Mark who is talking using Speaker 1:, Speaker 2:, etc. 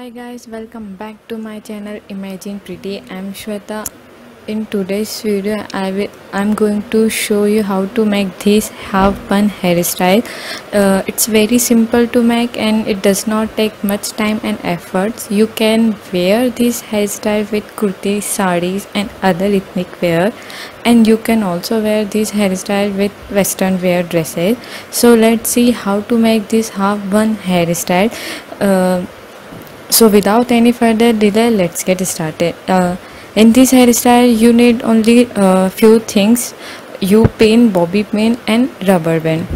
Speaker 1: Hi guys, welcome back to my channel Imagine Pretty. I'm Shweta. In today's video, I'm going to show you how to make this half bun hairstyle. It's very simple to make and it does not take much time and efforts. You can wear this hairstyle with kurtis, sarees and other ethnic wear, and you can also wear this hairstyle with western wear dresses. So let's see how to make this half bun hairstyle. So without any further delay, let's get started. In this hairstyle you need only few things: U pin, bobby pin and rubber band.